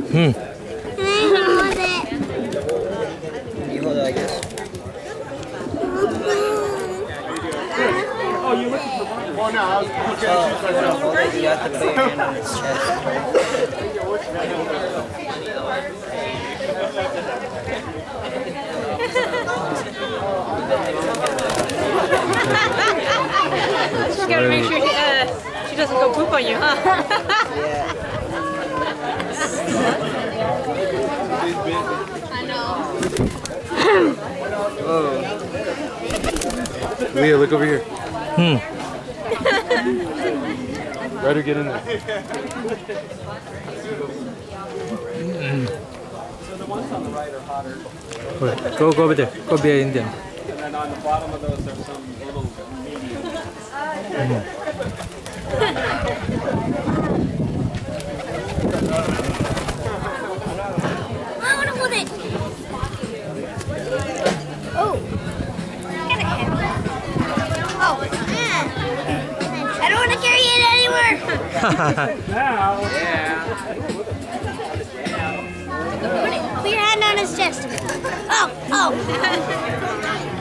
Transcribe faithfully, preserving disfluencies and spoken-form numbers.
Hmm. Can I hold it? You hold it like this. Oh, you looking for one? Oh, no, I was okay. Oh, if you want to hold it, you have to put your hand on its chest. She's gotta make sure she, uh, she doesn't go poop on you, huh? Yeah. I know. Oh. Leah, look over here. Hmm. Ryder, get in there. Mm. So the ones on the right are hotter. Go, go over there. Go behind them. And then on the bottom of those, there's some little medium. Mm. I want to hold it. Oh. Kind of heavy. Oh, yeah. I don't want to carry it anymore. Now, Put, it, put your hand on his chest. Oh, oh.